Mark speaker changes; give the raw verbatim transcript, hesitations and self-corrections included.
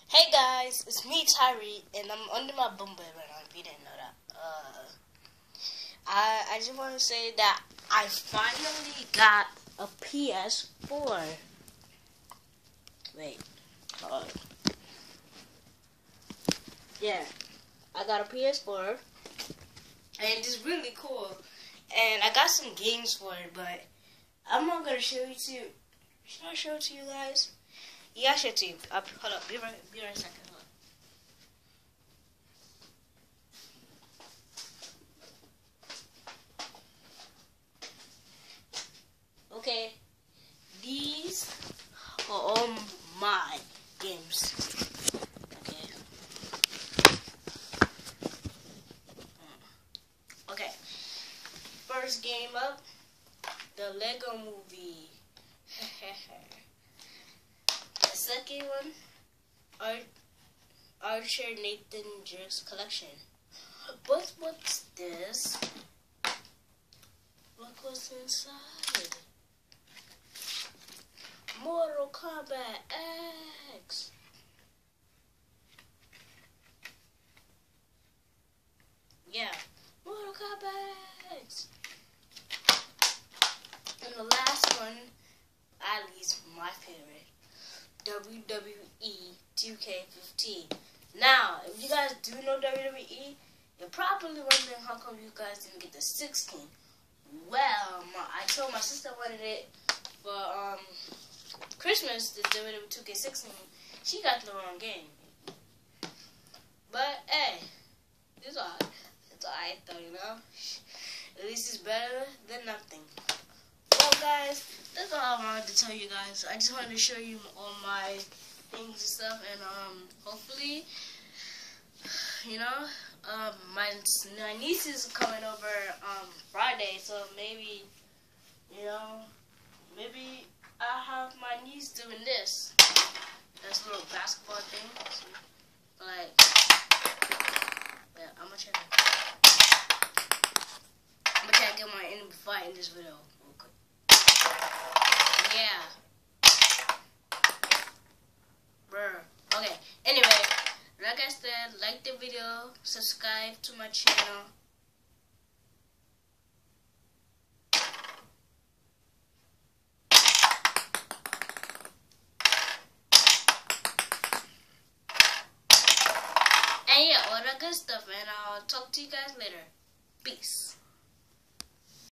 Speaker 1: Hey guys, it's me Tyree, and I'm under my bum bed right now. If you didn't know that, uh, I I just want to say that I finally got a P S four. Wait, hold on. Yeah, I got a P S four, and it's really cool. And I got some games for it, but I'm not gonna show it to you. Should I show it to you guys? Yeah, I'll show it to you. I'll, hold up, be right, be right a second. Hold up. Okay, these are all my games. Okay. Okay. First game up, the Lego Movie. The second one, Art Archer Nathan Drake's Collection. But what's this? Look what's inside. Mortal Kombat X. Yeah, Mortal Kombat X. And the last one, at least my favorite, W W E two K fifteen. Now, if you guys do know W W E, you're probably wondering how come you guys didn't get the sixteen. Well, my, I told my sister wanted it for um Christmas, the W W E two K sixteen. She got the wrong game. But hey, it's alright. It's alright though, you know. At least it's better than nothing. Well, guys, that's all I wanted to tell you guys. I just wanted to show you all my things and stuff, and um, hopefully, you know, um, my my niece is coming over um Friday, so maybe, you know, maybe I'll have my niece doing this. This little basketball thing. See? Like, yeah, I'm gonna try to, I'm gonna try to get my enemy fight in this video. Yeah. Bruh. Okay. Anyway, like I said, like the video, subscribe to my channel. And yeah, all that good stuff. And I'll talk to you guys later. Peace.